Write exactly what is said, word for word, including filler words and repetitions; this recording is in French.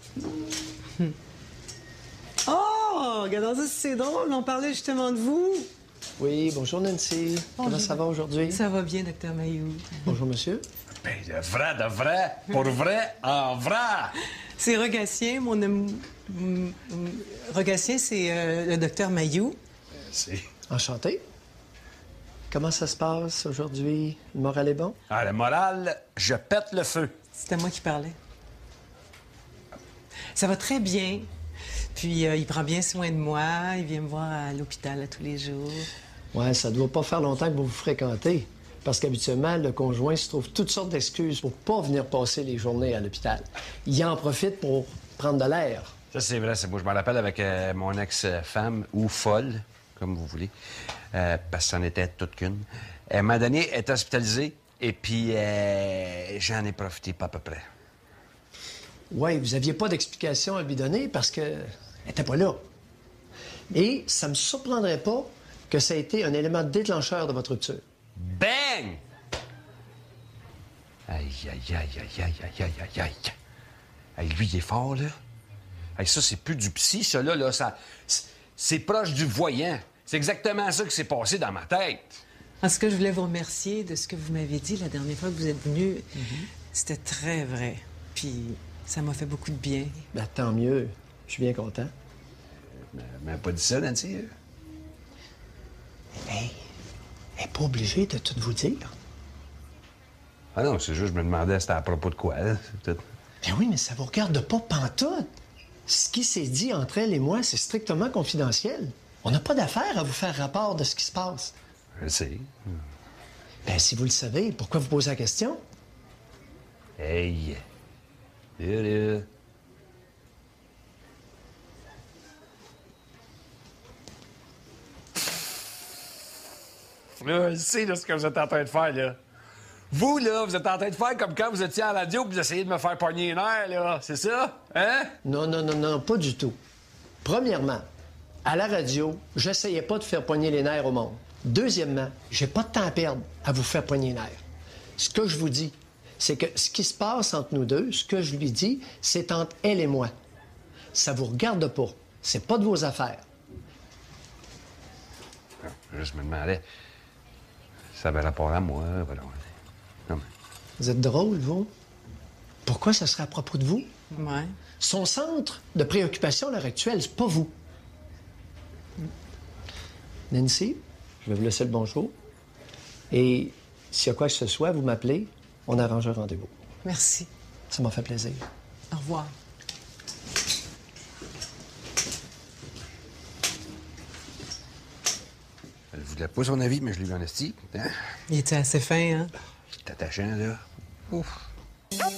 Oh, regardons ça, c'est drôle. On parlait justement de vous. Oui, bonjour Nancy. Bonjour. Comment ça va aujourd'hui? Ça va bien, docteur Mayou. Bonjour monsieur. Ben, de vrai, de vrai, pour vrai, en vrai. C'est Rogatien, mon... am- m- m- Rogatien, c'est euh, le docteur Mayou. C'est... Enchanté. Comment ça se passe aujourd'hui? Le moral est bon? Ah, le moral, je pète le feu. C'était moi qui parlais. Ça va très bien. Puis euh, il prend bien soin de moi. Il vient me voir à l'hôpital à tous les jours. Ouais, ça doit pas faire longtemps que vous vous fréquentez. Parce qu'habituellement, le conjoint se trouve toutes sortes d'excuses pour pas venir passer les journées à l'hôpital. Il en profite pour prendre de l'air. Ça, c'est vrai. C'est moi, je me rappelle avec euh, mon ex-femme, ou folle, comme vous voulez, euh, parce que c'en était toute qu'une. Elle m'a donné, elle est hospitalisée, et puis euh, j'en ai profité pas à peu près. Ouais, vous aviez pas d'explication à lui donner parce que elle était pas là. Et ça me surprendrait pas que ça ait été un élément déclencheur de votre rupture. Bang! Aïe, aïe, aïe, aïe, aïe, aïe, aïe, aïe, aïe. Aïe, lui, il est fort, là. Aïe, ça, c'est plus du psy, ça, là. là ça, c'est proche du voyant. C'est exactement ça qui s'est passé dans ma tête. En ce que je voulais vous remercier de ce que vous m'avez dit la dernière fois que vous êtes venu. C'était très vrai. Puis ça m'a fait beaucoup de bien. Ben, tant mieux. Je suis bien content. Mais elle m'a pas dit ça, Nancy. Hey, elle n'est pas obligée de tout vous dire. Ah non, c'est juste, je me demandais c'était à propos de quoi, là. C'est tout. Ben oui, mais ça vous regarde pas pantoute. Ce qui s'est dit entre elle et moi, c'est strictement confidentiel. On n'a pas d'affaire à vous faire rapport de ce qui se passe. Je sais. Ben, si vous le savez, pourquoi vous posez la question? Hey. Là, là. Là, je sais là, ce que vous êtes en train de faire, là. Vous, là, vous êtes en train de faire comme quand vous étiez à la radio et vous essayez de me faire pogner les nerfs, là. C'est ça? Hein? Non, non, non, non, pas du tout. Premièrement, à la radio, j'essayais pas de faire poigner les nerfs au monde. Deuxièmement, j'ai pas de temps à perdre à vous faire poigner les nerfs. Ce que je vous dis, c'est que ce qui se passe entre nous deux, ce que je lui dis, c'est entre elle et moi. Ça vous regarde pas. C'est pas de vos affaires. Non, juste me demandais. Ça avait rapport à moi, voilà. Non, mais... Vous êtes drôle, vous? Pourquoi ça serait à propos de vous? Ouais. Son centre de préoccupation à l'heure actuelle, c'est pas vous. Nancy, je vais vous laisser le bonjour. Et s'il y a quoi que ce soit, vous m'appelez, on arrange un rendez-vous. Merci. Ça m'a fait plaisir. Au revoir. Elle voulait pas son avis, mais je lui en esti. Hein? Il était assez fin, hein? C'est attachant, là. Ouf.